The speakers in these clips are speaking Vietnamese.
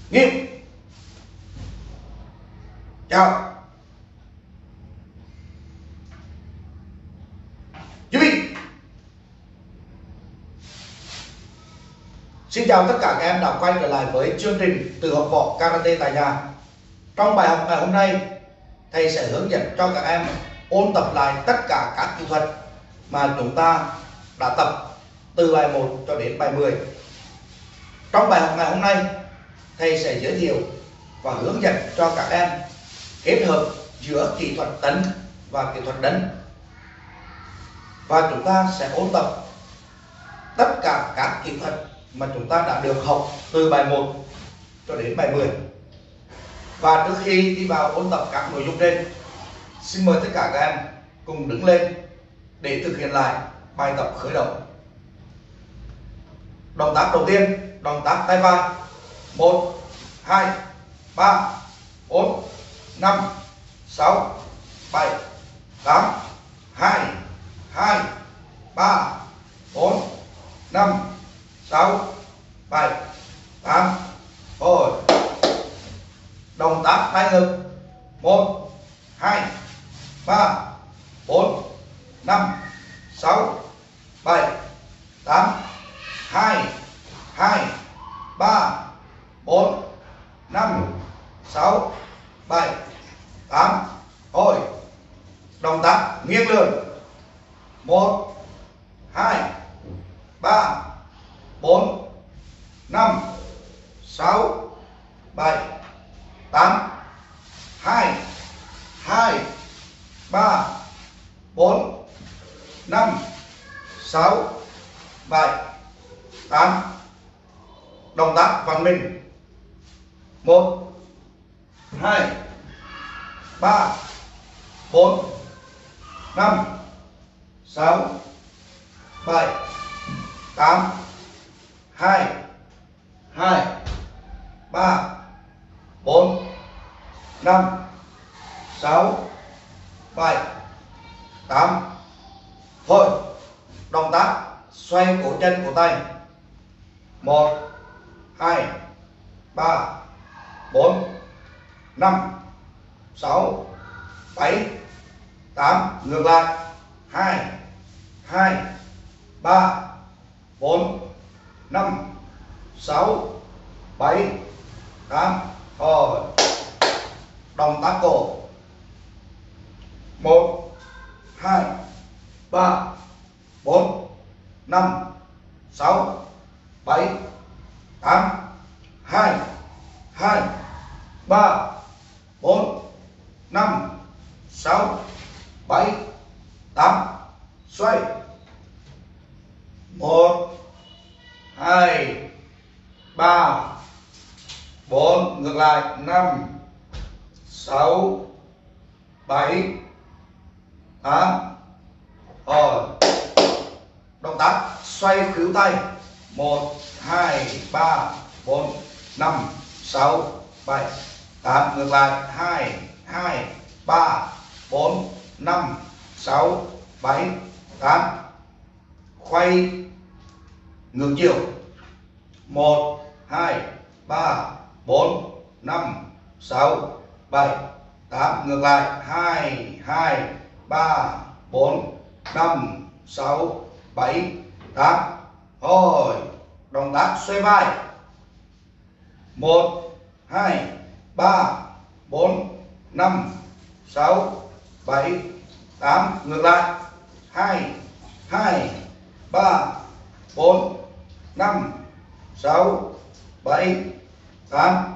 Nghiêm. Chào. Chuẩn bị. Xin chào tất cả các em đã quay trở lại với chương trình tự học võ karate tại nhà. Trong bài học ngày hôm nay, thầy sẽ hướng dẫn cho các em ôn tập lại tất cả các kỹ thuật mà chúng ta đã tập từ bài 1 cho đến bài 10. Trong bài học ngày hôm nay, thầy sẽ giới thiệu và hướng dẫn cho các em kết hợp giữa kỹ thuật tấn và kỹ thuật đánh. Và chúng ta sẽ ôn tập tất cả các kỹ thuật mà chúng ta đã được học từ bài 1 cho đến bài 10. Và trước khi đi vào ôn tập các nội dung trên, xin mời tất cả các em cùng đứng lên để thực hiện lại bài tập khởi động. Động tác đầu tiên, động tác tay va. 1, 2, 3, 4, 5, 6, 7, 8, 2, 2, 3, 4, 5, 6, 7, 8. Rồi. Động tác tay ngực. 1, 2, 3, 4, 5, 6, 7, 8, 2, 2, 3, 4, 5, 6, 7, 8. Rồi. Động tác nghiêng lườn. 1, 2, 3, 4, 5, 6, 7, 8, 2, 2, 3, 4, 5, 6, 7, 8. Động tác vặn mình. 1, 2, 3, 4, 5, 6, 7, 8, 2, 2, 3, 4, 5, 6, 7, 8. Thôi. Động tác xoay cổ chân cổ tay. 1, 2, 3, 4, 5, 6, 7, 8. Ngược lại. 2, 2, 3, 4, 5, 6, 7, 8. Rồi. Động tác cổ. 1, 2, 3, 4, 5, 6, 7, 8, 2, 2, 3, 4, 5, 6, 7, 8. Xoay. 1, 2, 3, 4. Ngược lại. 5, 6, 7, 8. Rồi. Động tác xoay khuỷu tay. 1, 2, 3, 4, 5, 6, 7, 8. Ngược lại. 2, 2, 3, 4, 5, 6, 7, 8. Quay ngược chiều. 1, 2, 3, 4, 5, 6, 7, 8. Ngược lại. 2, 2, 3, 4, 5, 6, 7, 8. Rồi. Động tác xoay vai. 1, 2, 3, 4, 5, 6, 7, 8. Ngược lại. 2, 2, 3, 4, 5, 6, 7, 8.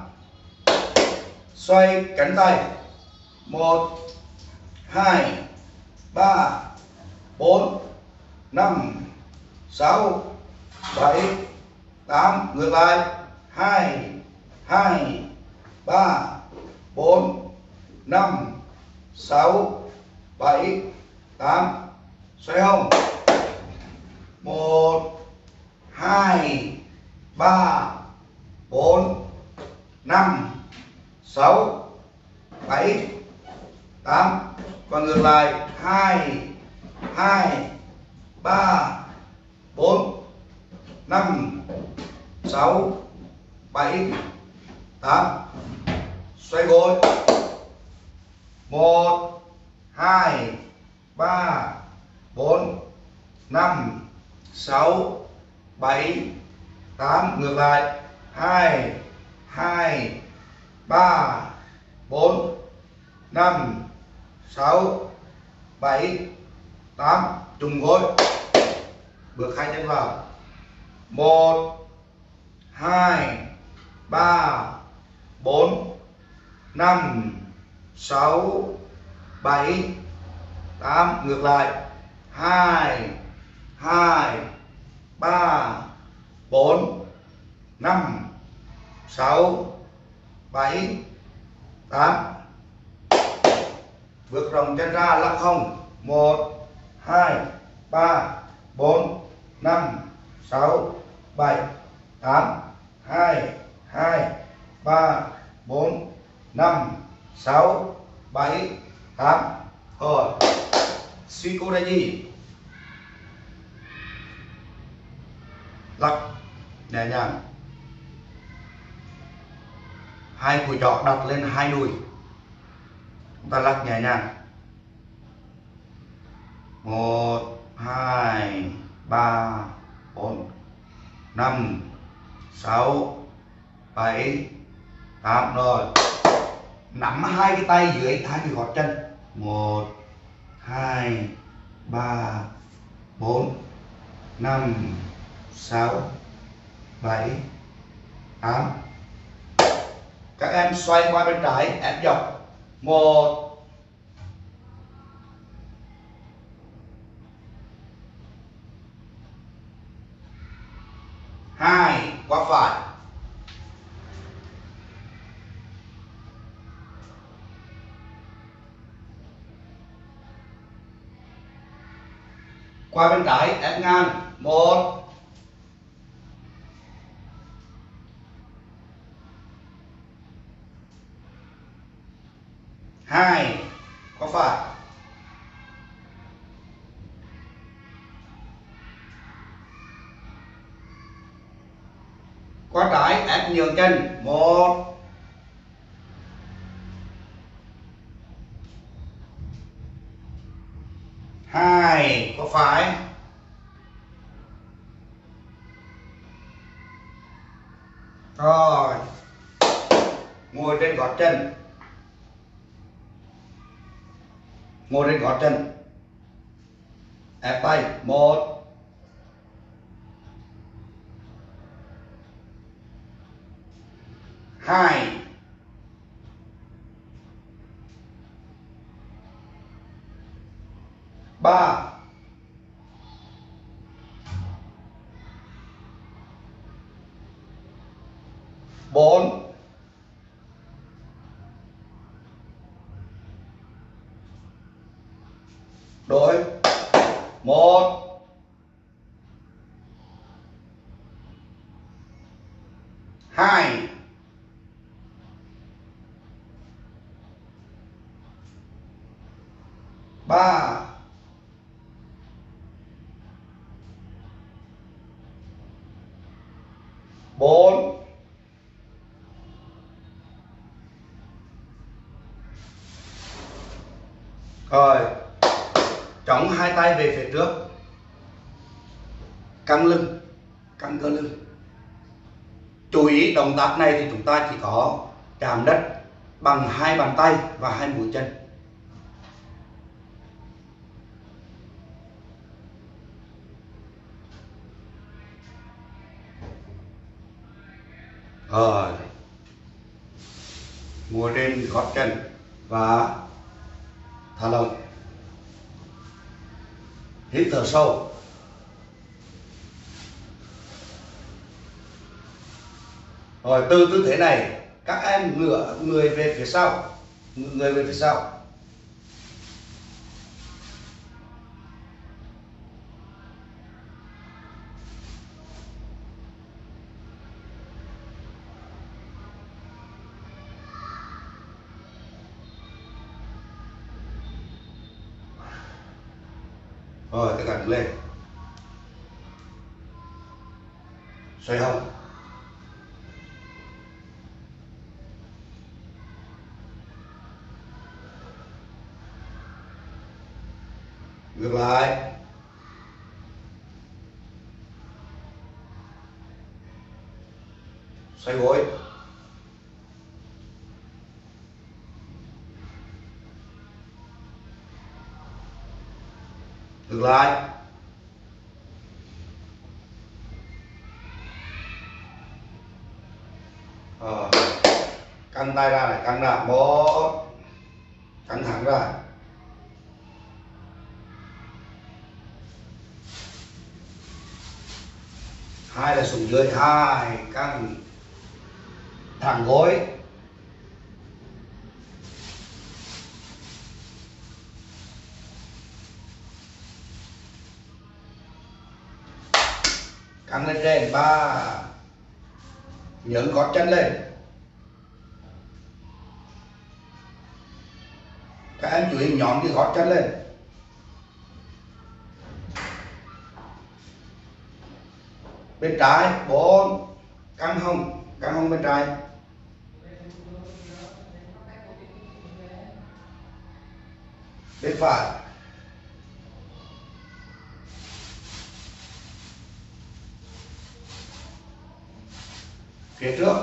Xoay cánh tay. 1, 2, 3, 4, 5, 6, 7, 8. Ngược lại. 2, 2, 3, 4, 5, 6, 7, 8. Xoay hông. 1, 2, 3, 4, 5, 6, 7, 8. Và ngược lại. 2, 2, 3, 4, 5, 6, 7, 8. Xoay gối. 1 2 3 4 5 6 7 8. Ngược lại. 2 2 3 4 5 6 7 8. Trùng gối. Bước hai chân vào. 1 2 3 4 5 6 7 8. Ngược lại. 2 2 3 4 5 6 7 8. Bước rộng chân ra lắc không. 1 2 3 4 5 6 7 8. 2 2 3 4 5 6 7 8. Rồi. Suy cô đây gì? Lắc nhẹ nhàng. Hai cùi trỏ đặt lên hai đùi. Chúng ta lắc nhẹ nhàng. 1 2 3 4 5 6 7 8. Rồi. Nắm hai cái tay dưới hai cái gót chân. 1 2 3 4 5 6 7 8. Các em xoay qua bên trái ép dọc. 1 2 qua phải. 1 qua bên trái ép ngang. 1 2 qua phải. 1 qua trái ép nhường chân. 1 2 qua phải. Rồi. Ngồi trên gót chân. Ngồi trên gót chân. Ép tay. 1 2 3 4 đổi. 1 2 3 4 Rồi. Chống hai tay về phía trước. Căng lưng, căng cơ lưng. Chú ý động tác này thì chúng ta chỉ có chạm đất bằng hai bàn tay và hai mũi chân. Rồi. Ngồi trên gót chân và thả lỏng. Hít thở sâu. Rồi từ tư thế này các em ngửa người về phía sau. Người về phía sau. Rồi tất cả đứng lên. Xoay hông. ngược lại, xoay gối, ngược lại, căng tay ra này, căng ra, một, căng thẳng ra, hai là xuống dưới, hai căng thẳng gối, căng lên trên, ba, nhấn gót chân lên. Các em chú ý nhón cái gót chân lên. Bên trái 4, căng hông bên trái. Bên phải. Phía trước.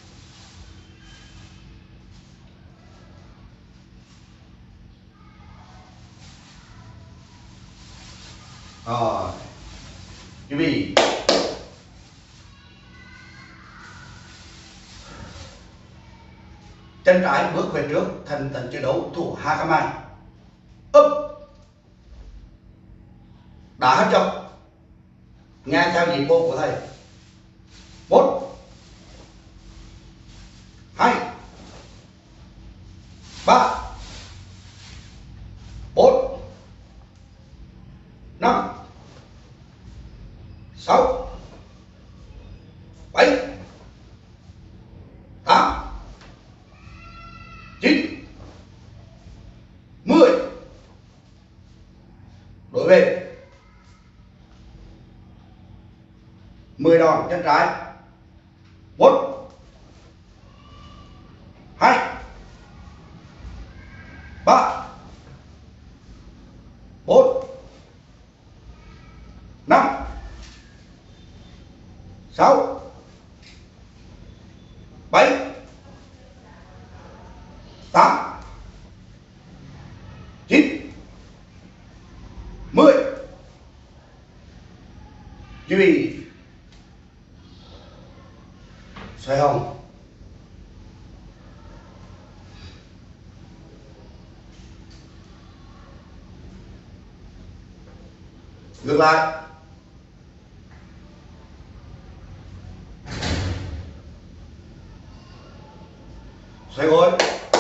Rồi. Chuẩn bị. Chân trái bước về trước, thành tấn chiến đấu thủ Hakamai. Úp. Đá hết chậm. Nghe theo nhịp bộ của thầy. 1, 2, 3, 4, 5, 6, 7, 8, 9, 10. Đổi về. 10 đòn chân trái. 1, 2, 3, 4, 5, 6, 7, 8, 9, 10. Chú ý. Xoay hông. Ngược lại. Xoay gối.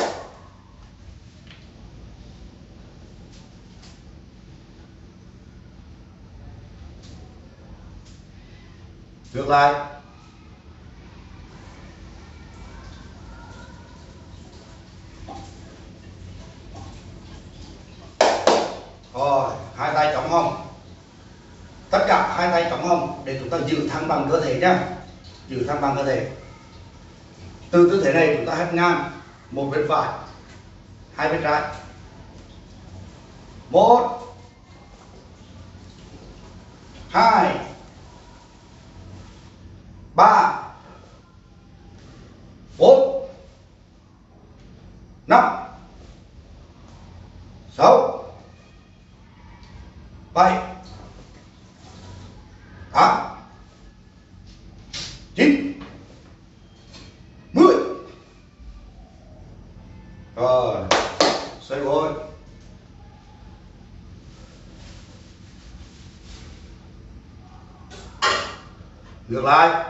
Ngược lại. Rồi, hai tay chống hông. Tất cả hai tay chống hông để chúng ta giữ thăng bằng cơ thể nhé. Giữ thăng bằng cơ thể. Từ tư thế này chúng ta hất ngang, một bên phải, hai bên trái. 1, 2, 3, 4, 5, 6, 7, 8, 9, 10. Rồi, xoay gối. Ngược lại.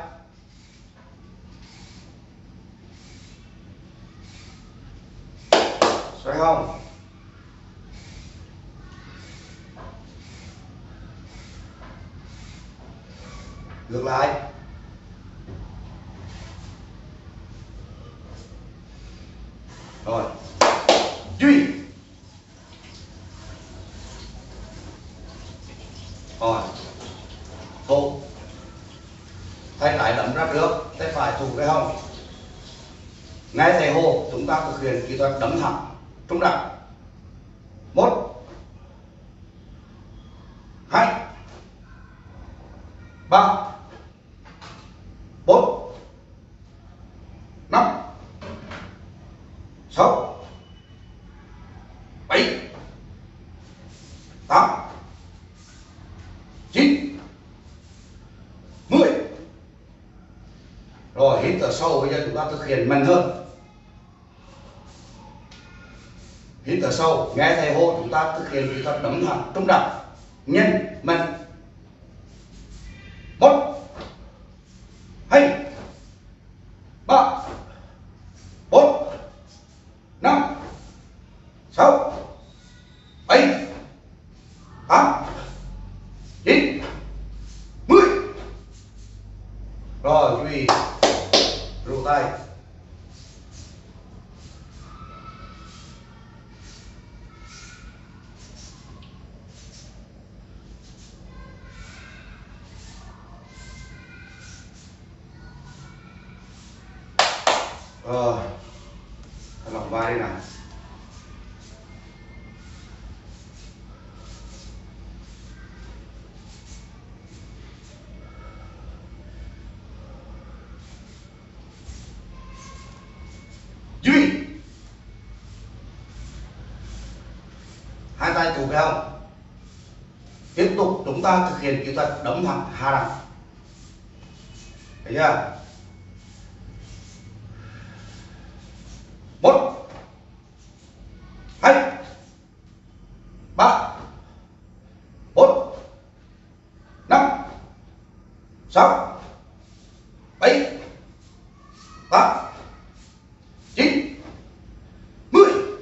Xoay hông. Ngược lại. Rồi. Duy. Rồi. Hô. Tay trái đấm ra trước, tay phải thủ cái hông. Ngay thầy hô, chúng ta thực hiện kỹ thuật đấm thẳng, trung đặt. 1, 3 4 5 6 7 8 9 10. Rồi hít thở sâu, bây giờ chúng ta thực hiện mạnh hơn. Hít thở sâu, nghe thầy hô chúng ta thực hiện kỹ thuật đấm thẳng trung đẳng nhanh mạnh. 1 2 3 4 5 6 7 8 9 10. Rồi chú ý rũ tay. Rồi thả lỏng vai đây nào. Duy hai tay trụ về hông. Tiếp tục chúng ta thực hiện kỹ thuật đấm thẳng hạ đẳng. Thấy chưa? 1 2 3 4 5 6 7 8 9 10.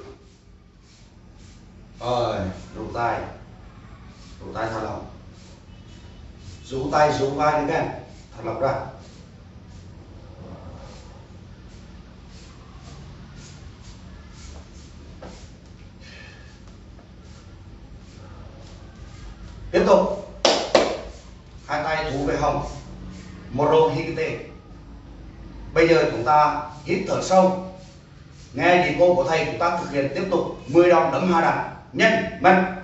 Rồi rũ tay thả lỏng, rũ tay rũ vai đi các thả lỏng ra. Tiếp tục hai tay thủ về hông, Morohite. Bây giờ chúng ta hít thở sâu, nghe chỉ cô của thầy, chúng ta thực hiện tiếp tục 10 đòn đấm hạ đẳng nhanh mạnh.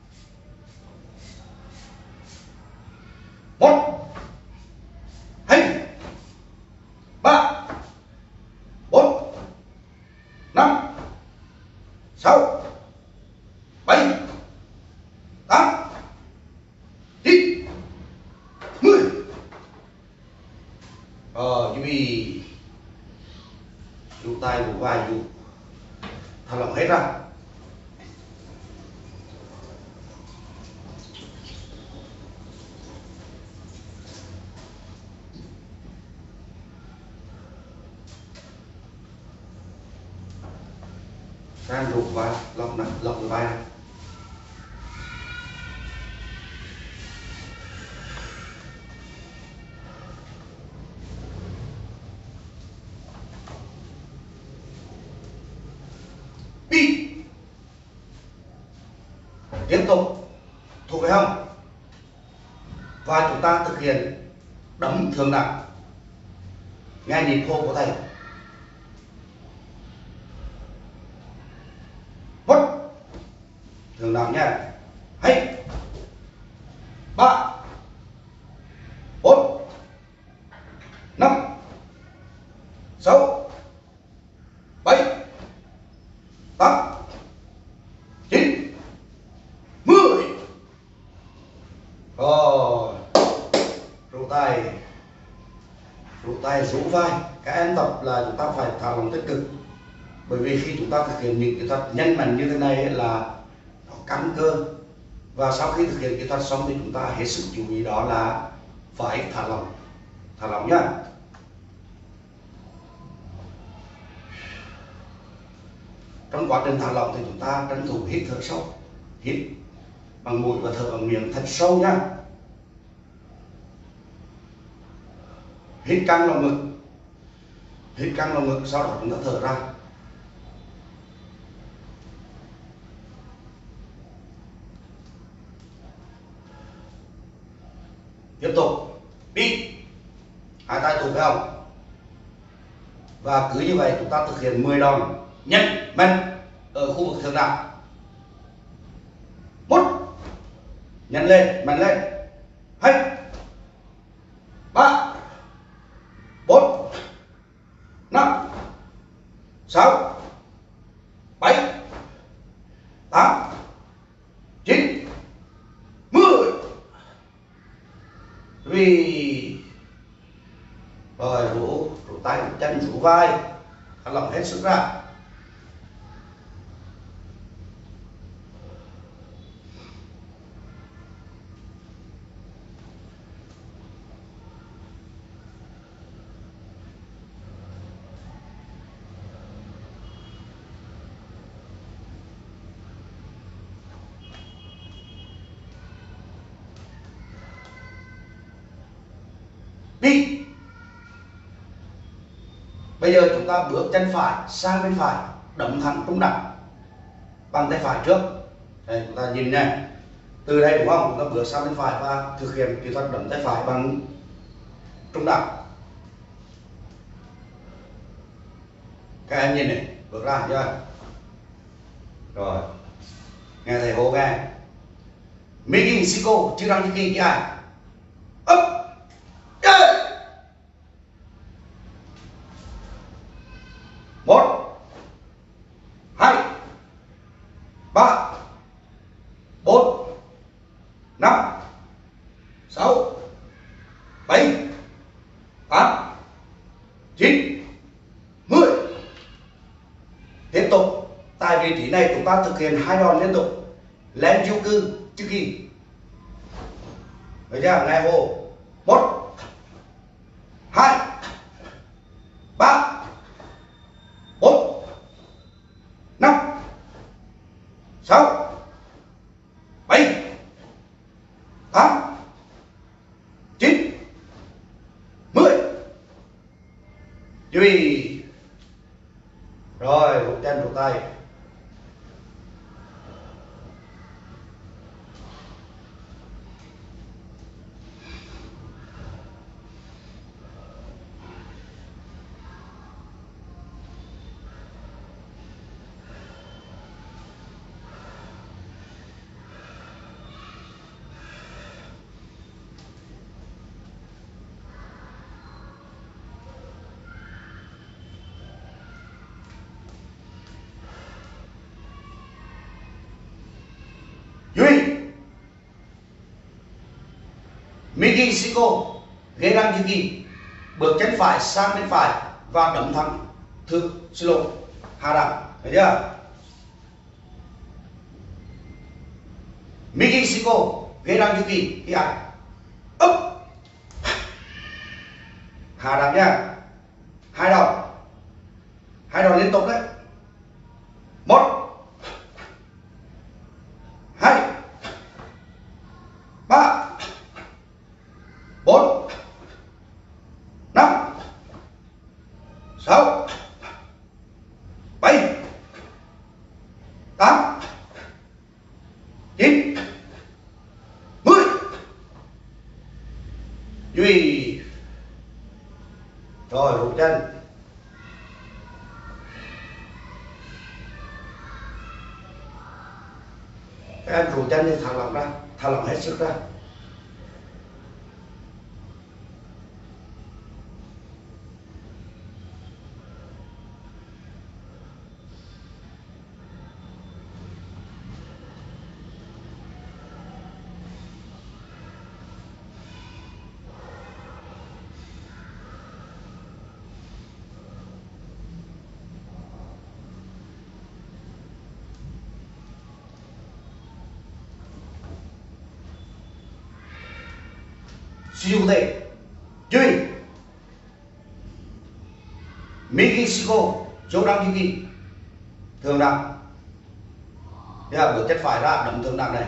1 2 3 4 5 6 7 8 9 10. Rồi chuẩn bị rũ tay rũ vai rũ thả lỏng hết ra. Sang rũ vai lỏng vai này. Đi. Tiếp tục thuộc về hông và chúng ta thực hiện đấm thượng đẳng, nghe nhịp hô của thầy. 1 thượng đẳng nha. 2 3 4 5 6 7 8 9 10. Rồi rũ tay rũ vai. Các em tập là chúng ta phải thả lỏng tích cực, bởi vì khi chúng ta thực hiện những kỹ thuật nhanh mạnh như thế này là nó căng cơ, và sau khi thực hiện kỹ thuật xong thì chúng ta hết sức chú ý đó là phải thả lỏng nhá. Trong quá trình thả lỏng thì chúng ta tranh thủ hít thở sâu, hít bằng mũi và thở bằng miệng thật sâu nhá. Hít căng lồng ngực, sau đó chúng ta thở ra. Tiếp tục đi, hai tay tụt về hông, và cứ như vậy chúng ta thực hiện 10 đòn nhanh mạnh ở khu vực thượng đẳng. 1 nhanh lên, mạnh lên. 2 chân thủ vai, thả lỏng hết sức ra. Đi. Bây giờ chúng ta bước chân phải sang bên phải, đấm thẳng trung đặt bằng tay phải trước. Đây, chúng ta nhìn này, từ đây đúng không, chúng ta bước sang bên phải và thực hiện kỹ thuật đấm tay phải bằng trung đặt. Các em nhìn này, bước ra chưa? Rồi, nghe thầy hô nghe. Miki Siko chưa đăng Miki kia. Up. Yeah. 1 2 3 4 5 6 7 8 9 10. Tiếp tục tại vị trí này chúng ta thực hiện 2 đòn liên tục lên Juku Chuki. Được chưa? Nghe hô. 1 2 3 4 5 6 7 8 9 10. Duy. Rồi, một chân một tay. Duy. Miki Siko ghế răng Yuki, bước chân phải sang bên phải và đấm thẳng thực slow hạ đẳng. Thấy chưa? Miki Siko ghế răng Yuki đi ảnh up hạ đẳng nha. 2 đòn liên tục đấy. 1 2 3 4 5 6 7 8 9 10. Duy. Rồi hụt chân. Các em rụt chân thì thả lỏng ra, thả lỏng hết sức ra. Siêu tệ. Duy. Miki Siko chỗ đăng Yuki thường đẳng. Được, bước chân phải ra đấm thường đẳng này.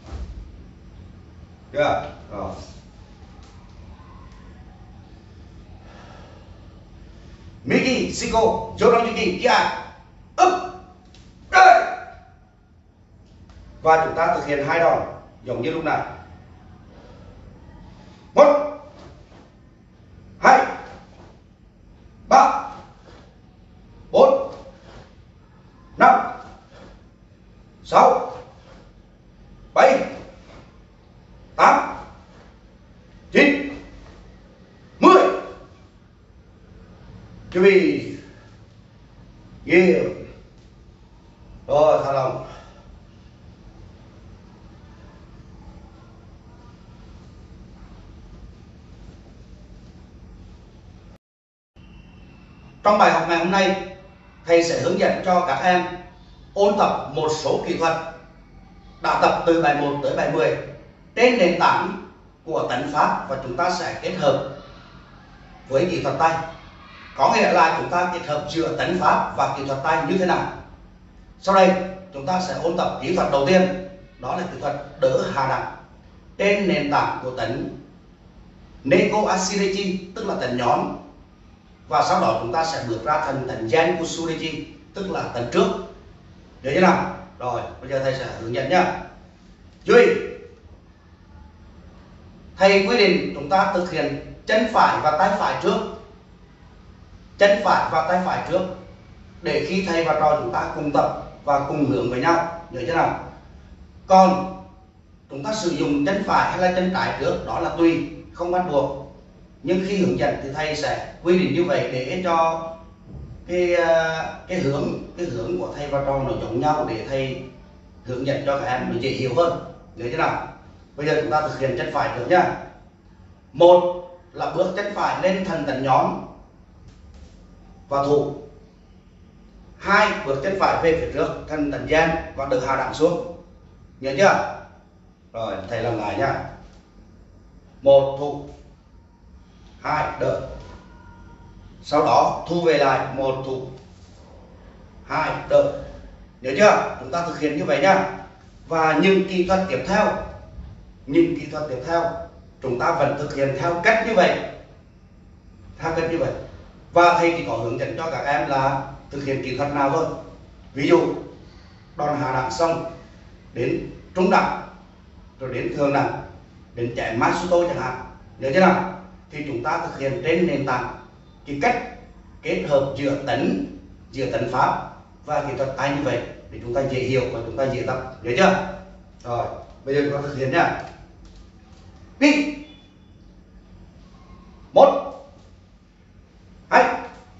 Được. Rồi. Miki Siko chỗ đăng Yuki kia up. Đây. Và chúng ta thực hiện 2 đòn giống như lúc này. 1 2 3 4 5 6 7 8 9 10. Chuẩn bị. Yeah. Rồi thả lỏng. Trong bài học ngày hôm nay, thầy sẽ hướng dẫn cho các em ôn tập một số kỹ thuật đã tập từ bài 1 tới bài 10 trên nền tảng của tấn pháp, và chúng ta sẽ kết hợp với kỹ thuật tay. Có nghĩa là chúng ta kết hợp giữa tấn pháp và kỹ thuật tay như thế nào. Sau đây chúng ta sẽ ôn tập kỹ thuật đầu tiên, đó là kỹ thuật đỡ hạ đẳng trên nền tảng của tấn Neko Ashirechi, tức là tấn nhón, và sau đó chúng ta sẽ bước ra thành tấn Genku Surechi, tức là tấn trước. Nhớ chưa nào? Rồi, bây giờ thầy sẽ hướng dẫn nhá. Chú ý, thầy quy định chúng ta thực hiện chân phải và tay phải trước, chân phải và tay phải trước, để khi thầy và trò chúng ta cùng tập và cùng hướng với nhau. Nhớ chưa nào? Còn chúng ta sử dụng chân phải hay là chân trái trước đó là tùy, không bắt buộc. Nhưng khi hướng dẫn thì thầy sẽ quy định như vậy để cho cái hướng của thầy và trò nó giống nhau, để thầy hướng dẫn cho các em nó dễ hiểu hơn. Nhớ chưa nào? Bây giờ chúng ta thực hiện chân phải trước nhá. Một là bước chân phải lên thành tấn nhón và thủ. Hai, bước chân phải về phía trước thành tấn gen và đỡ hạ đẳng xuống. Nhớ chưa? Rồi, thầy làm lại nhá. Một thủ, hai đỡ. Sau đó thu về lại, một thủ, hai đỡ. Nhớ chưa? Chúng ta thực hiện như vậy nhá. Và những kỹ thuật tiếp theo chúng ta vẫn thực hiện theo cách như vậy. Và thầy chỉ có hướng dẫn cho các em là thực hiện kỹ thuật nào thôi. Ví dụ đòn hạ đẳng xong đến trung đẳng, rồi đến thường đẳng, đến chém Matsuto chẳng hạn. Nhớ chưa nào? Thì chúng ta thực hiện trên nền tảng cái cách kết hợp giữa tấn pháp và kỹ thuật tay như vậy, để chúng ta dễ hiểu và chúng ta dễ tập. Nhớ chưa? Rồi, bây giờ chúng ta thực hiện nhá. Đi. Một, hai,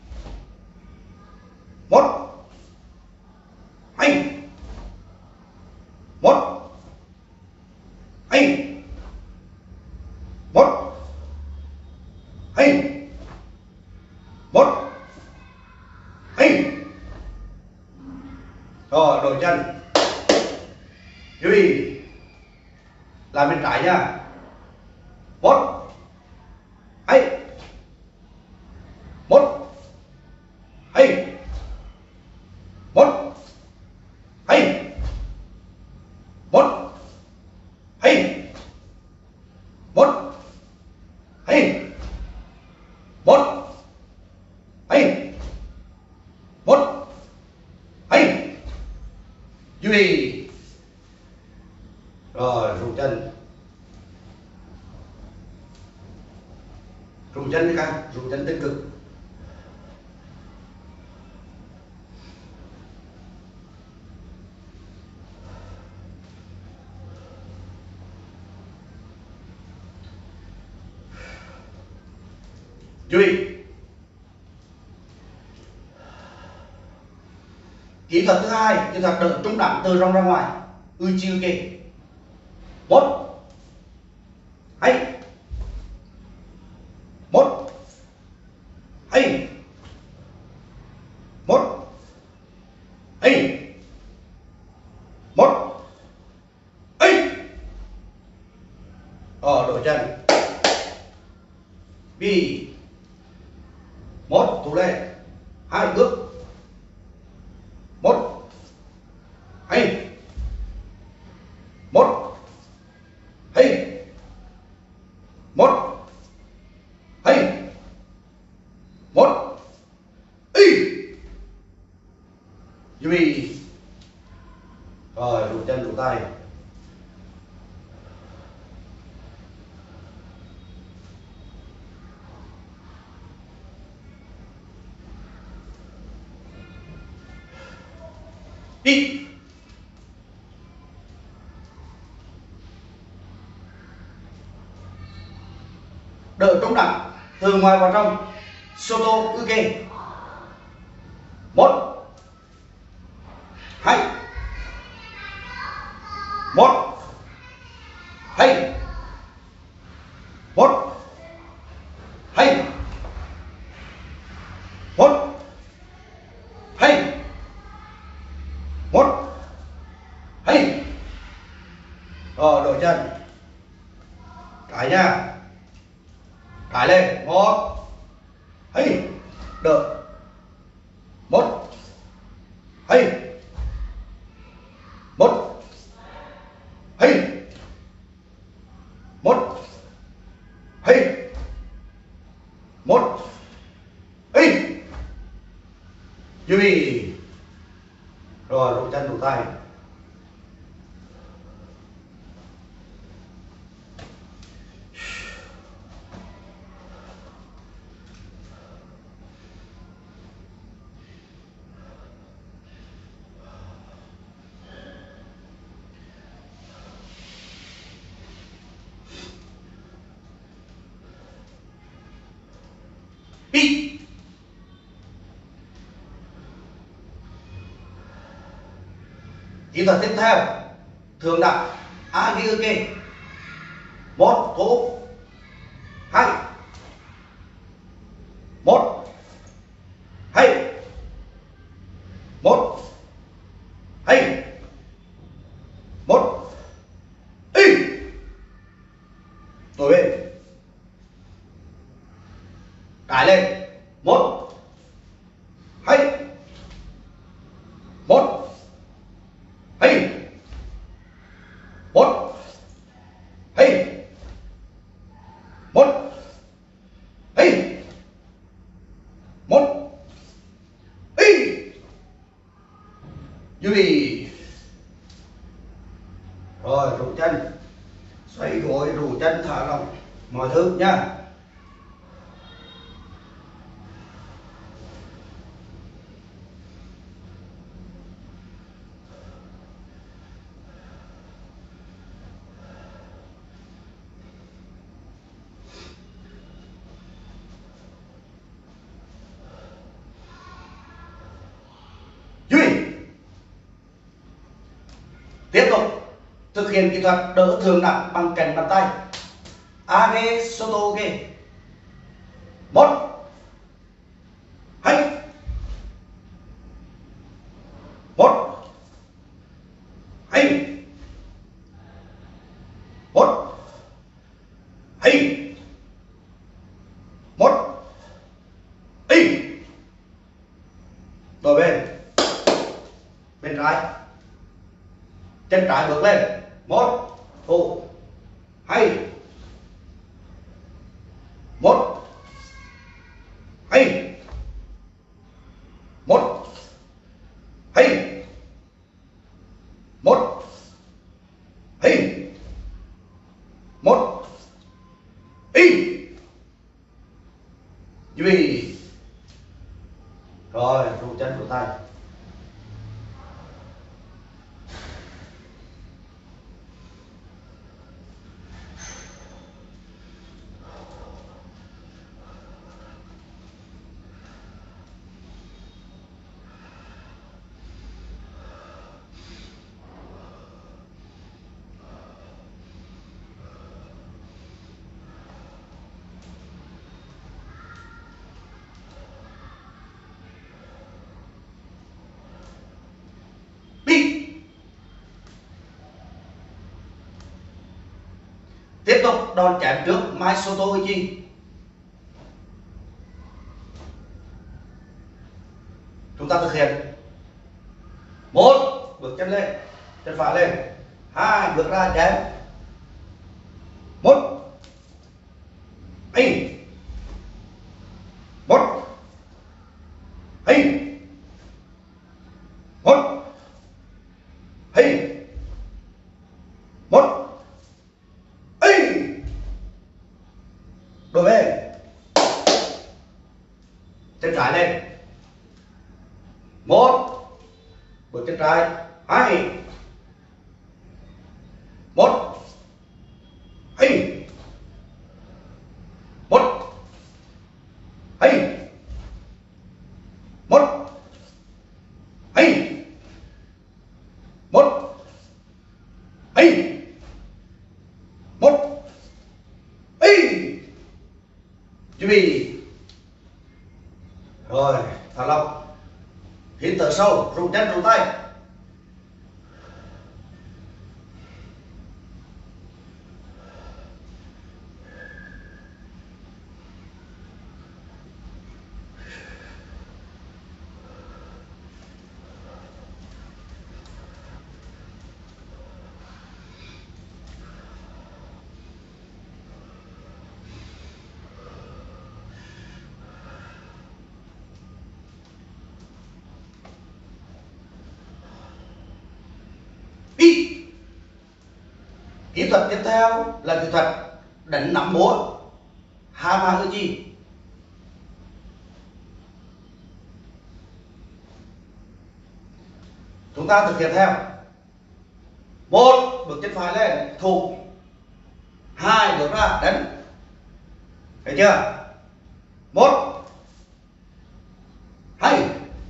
một, hai, một, hai, một, hai, một, hai. Rồi, đổi chân. Chú ý làm bên trái nha. Một, hai, một, hai, một, hai, một, hai, một, hai, một, hai, một, hai. Chú ý. Rồi, rung chân. Rung chân đi các, rung chân tích cực. Chú ý. Kỹ thuật thứ hai, kỹ thuật đỡ trung đẳng từ trong ra ngoài, Uchiuke. Một, hai, một, hai, một, hai, một, hai. Đổi chân. Bi. Một, thủ lên. Hai, bước. Một, hai, một, hai, một, hai, một, y. Duy. Rồi, rút chân rút tay. Đi. Đỡ trung đẳng từ ngoài vào trong, Soto Uke. Một, hai, một, hai, một, hai, một, đổi chân. Trái nha. Trái lên. Một. Hey. Đợi. Một. Hey. Một. Hey. Một. Hey. Một. Hey. Duy. Rồi rút chân rút tay. Hít. Kỹ thuật tiếp theo thường đặt Agility. Một thủ. Hai. Một. Hai. Một. Hai. Một. Y. Đổi bên. Trái lên. Một. Hai. Một. Hai. Một. Hai. Một. Hai. Một. Y. Duy. Rồi rủ chân. Xoay gối rủ chân thả lỏng mọi thứ nhá. Duy. Tiếp tục thực hiện kỹ thuật đỡ thường nặng bằng cánh bàn tay. Age Sotoge. Một. Hai. Một. Hai. Một. Hai. Một. Y. Đổi bên. Bên trái. Chân trái bước lên. Một. Thủ. Hai. Một. Hai. Một. Hai. Một. Hai. Một. Y. Duy. Rồi rút chân rút tay. Đi. Tiếp tục đòn chém trước Mai Soto Ichi. Chúng ta thực hiện. Một. Bước chân lên. Chân phải lên. Hai. Bước ra chém. Một. Hai. Một. Hai. Một. Hai. Một. Hai. Đổi về. Chân trái lên. Một. Bước chân trái. Hai. Một. Hai. Một. Hai. Một. Hai. Một. Hai. Một. Hai. Chuẩn bị. Rồi thả lỏng. Hít thở sâu, rút chân rút tay. đi. Kỹ thuật tiếp theo là kỹ thuật đánh nắm búa Hamaguchi. Chúng ta thực hiện theo: một, bước chân phải lên thủ, hai, bước ra đánh. Thấy chưa? Một, hai,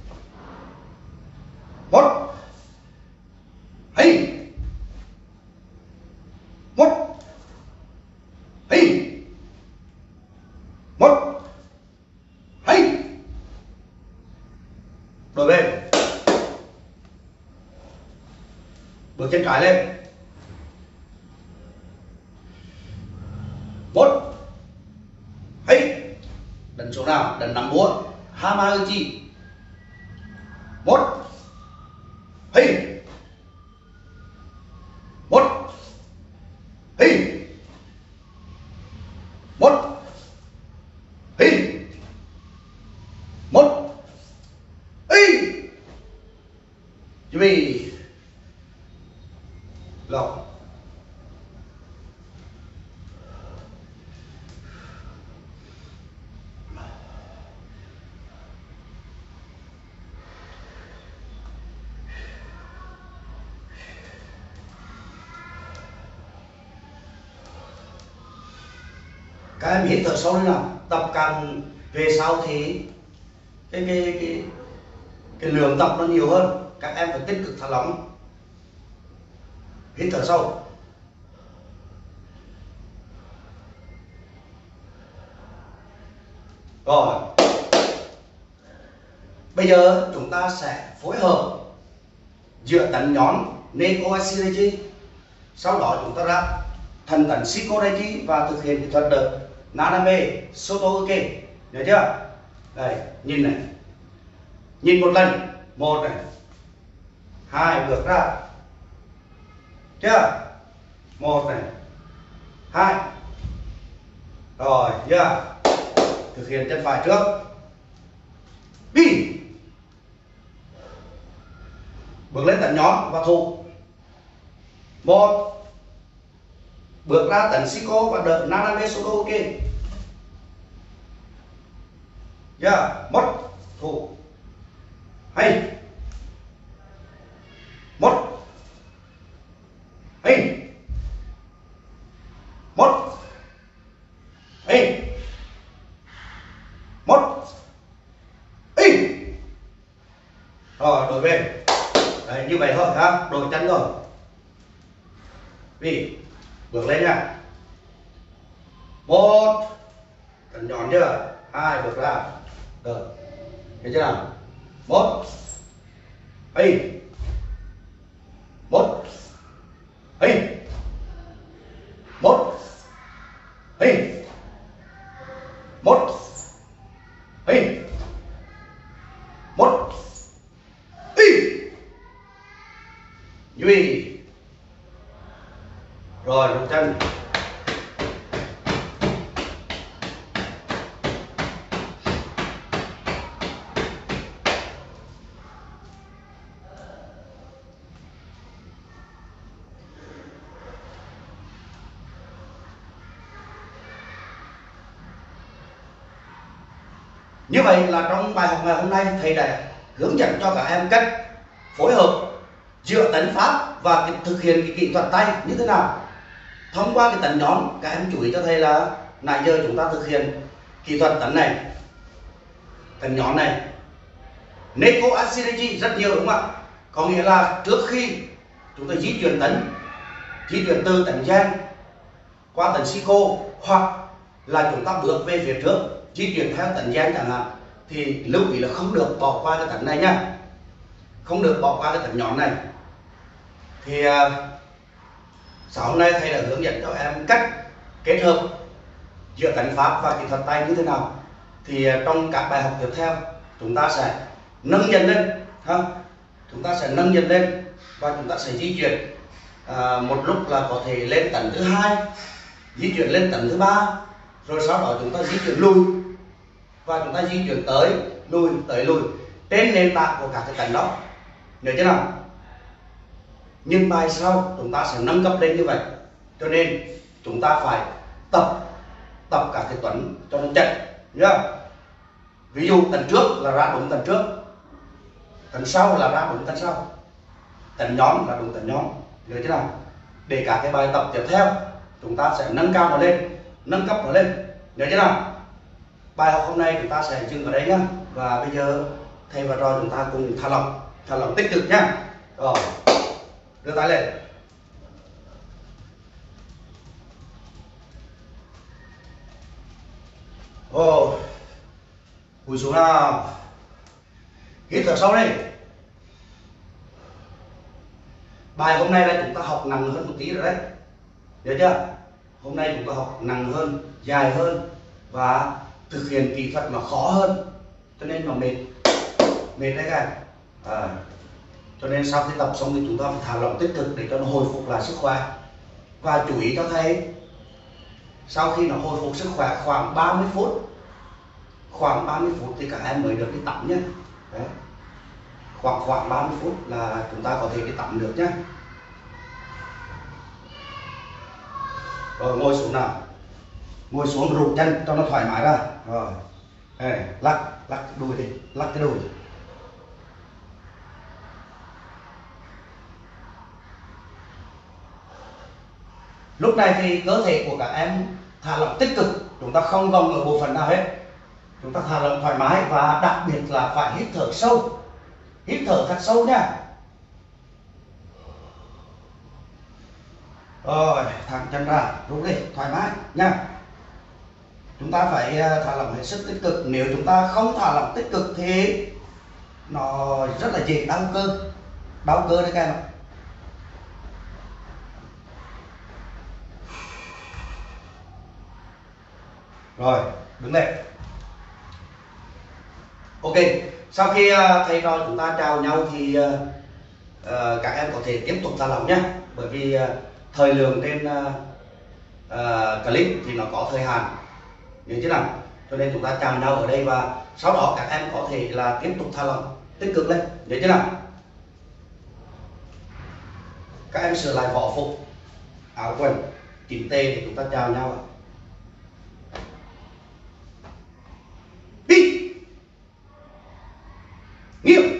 một, hai, một, hai, một, hai. Đổi bên, bước chân trái lên, một, hai, đánh số nào? Đánh nắm búa Hamaguchi. Một, hai, một, hai, một, hai, một, hai. Chuẩn bị lọc. Các em hít thở sâu lên nào. Tập càng về sau thì cái lượng tập nó nhiều hơn. Các em phải tích cực thả lỏng. Hít thở sâu. Rồi, bây giờ chúng ta sẽ phối hợp giữa tấn nhón Neko Ashirechi, sau đó chúng ta ra thần tấn Shikodachi và thực hiện kỹ thuật đợt Naname Sotouke. Nhớ chưa? Đây, nhìn này, nhìn một lần, một này, hai, bước ra, chưa? Một này, hai, rồi, chưa? Thực hiện chân phải trước, đi, bước lên tấn nhón và thủ, một, bước ra tấn Shiko và đợt Naname Sotouke, một, thủ, hai, một, hai, một, hai, một, hai. Rồi, đổi bên. Đấy, như vậy thôi ha, đổi chân rồi. Đi, bước lên nha. Một, cần nhón chưa? Hai, bước ra. Rồi, thấy chưa nào? Một, hai, một, hai, một, hai, một, hai, một, hai. Duy. Rồi, rút chân. Như vậy là trong bài học ngày hôm nay thầy đã hướng dẫn cho các em cách phối hợp giữa tấn pháp và thực hiện cái kỹ thuật tay như thế nào. Thông qua cái tấn nhón, các em chú ý cho thầy là nãy giờ chúng ta thực hiện kỹ thuật tấn này, tấn nhón này, Neko Ashirechi rất nhiều đúng không ạ? Có nghĩa là trước khi chúng ta di chuyển tấn, di chuyển từ tấn gen qua tấn Shiko, hoặc là chúng ta bước về phía trước di chuyển theo tấn gen chẳng hạn, thì lưu ý là không được bỏ qua cái tấn này nhá, không được bỏ qua cái tấn nhón này. Thì sáng hôm nay thầy đã hướng dẫn cho em cách kết hợp giữa tấn pháp và kỹ thuật tay như thế nào. Thì trong các bài học tiếp theo chúng ta sẽ nâng dần lên ha, chúng ta sẽ nâng dần lên và chúng ta sẽ di chuyển một lúc là có thể lên tấn thứ hai, di chuyển lên tấn thứ ba, rồi sau đó chúng ta di chuyển lùi và chúng ta di chuyển tới lùi trên nền tảng của các cái tấn đó. Nhớ chưa nào? nhưng bài sau chúng ta sẽ nâng cấp lên như vậy. Cho nên chúng ta phải tập các cái tuần cho nó chặt nhá. Ví dụ tuần trước là ra đúng tuần trước, tuần sau là ra đúng tuần sau, tuần nhóm là đúng tuần nhóm, nhớ chưa nào? Để cả cái bài tập tiếp theo chúng ta sẽ nâng cao nó lên, nâng cấp nó lên, nhớ chưa nào? Bài học hôm nay chúng ta sẽ dừng ở đây nhá. Và bây giờ thầy và trò chúng ta cùng thả lỏng tích cực nhá. Rồi, đưa tay lên. Cúi xuống nào. Hít thở sâu đi. Bài hôm nay là chúng ta học nặng hơn một tí rồi đấy, nhớ chưa? Hôm nay chúng ta học nặng hơn, dài hơn và thực hiện kỹ thuật nó khó hơn, cho nên nó mệt đấy các cho nên sau khi tập xong thì chúng ta phải thả lỏng tích cực để cho nó hồi phục lại sức khỏe. Và chú ý cho thầy, sau khi nó hồi phục sức khỏe khoảng 30 phút thì các em mới được đi tắm nhé. Đấy. Khoảng 30 phút là chúng ta có thể đi tắm được nhé. Rồi ngồi xuống nào. Ngồi xuống rụt chân cho nó thoải mái ra. Rồi. Đây, lắc đùi đi, lắc cái đùi. Lúc này thì cơ thể của các em thả lỏng tích cực, chúng ta không gồng ở bộ phận nào hết. Chúng ta thả lỏng thoải mái và đặc biệt là phải hít thở sâu. Hít thở thật sâu nha. Rồi, thẳng chân ra, rút đi, thoải mái nha. Chúng ta phải thả lỏng hết sức tích cực. Nếu chúng ta không thả lỏng tích cực thì nó rất là dễ đau cơ đấy các em ạ. Rồi, đứng dậy. Ok, sau khi thầy trò chúng ta chào nhau thì các em có thể tiếp tục thả lỏng nhé. Bởi vì thời lượng trên clip thì nó có thời hạn, nhớ chứ nào. Cho nên chúng ta chào nhau ở đây và sau đó các em có thể là tiếp tục thả lỏng tích cực lên, nhớ chứ nào. Các em sửa lại võ phục, áo quần chỉnh tề để chúng ta chào nhau. Đi. Nghiêm.